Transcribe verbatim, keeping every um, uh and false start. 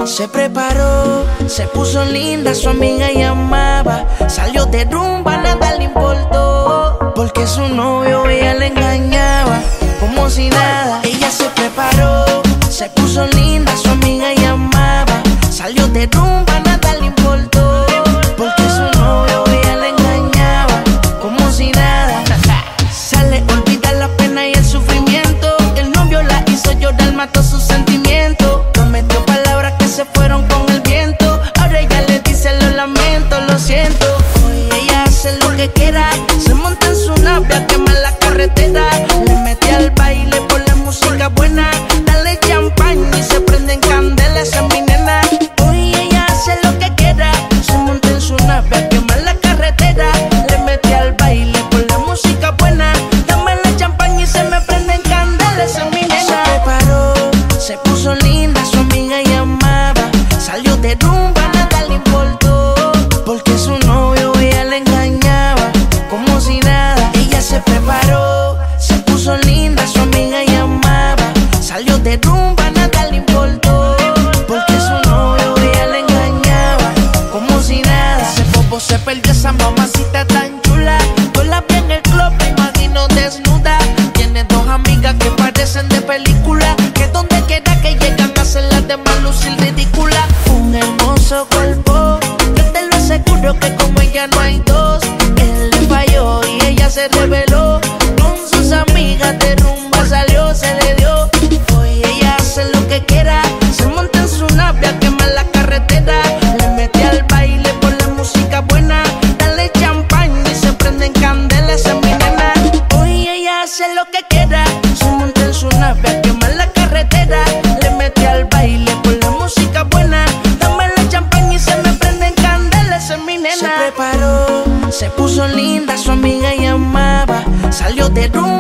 Se preparó, se puso linda, su amiga llamaba. Salió de rumba, nada le importó, porque su novio ella le engañaba, como si nada. Ella se preparó, se puso linda, su amiga llamaba. Salió de rumba, nada le importó, porque su novio ella le engañaba, como si nada. Sale, olvida la pena y el sufrimiento. El novio la hizo llorar, mató sus sentimientos. Prometió palabras que se fueron con el viento. Ahora ella le dice lo lamento, lo siento. Hoy ella hace lo que quiera, se monta en su nave a quemar la carretera. Le mete al baile por la música buena. Dale champaña y se prenden candelas, esa es mi nena. Hoy ella hace lo que quiera, se monta en su nave a quemar la carretera. Le mete al baile por la música buena. Dame la champaña y se me prenden candelas, esa es mi nena. Se preparó, se puso linda, su amiga llamaba. Salió de rumba, nada le importó, porque su novio ella le engañaba, como si nada. Ella se preparó, se puso linda, su amiga llamaba. Salió de rumba, nada le importó, porque su novio ella le engañaba, como si nada. Ese bobo se perdió, esa mamacita tan chula. Yo la vi en el club, me imagino desnuda. Tiene dos amigas que parecen de película, que donde quiera que llegan hacen las demás lucir ridícula. Un hermoso cuerpo, yo te lo aseguro que como ella no hay dos. Él le falló y ella se reveló, con sus amigas de rumba salió, se le dio. Hoy ella hace lo que quiera, se monta en su nave a quemar la carretera. Le mete al baile por la música buena. Dale champaña y se prenden candelas, esa es mi nena. Hoy ella hace lo que quiera, se monta en su nave a quemar la carretera. Le mete al baile por la música buena. Dame la champaña y se me prenden candelas, esa es mi nena. Se preparó, se puso linda, su amiga llamaba. Salió de rumba,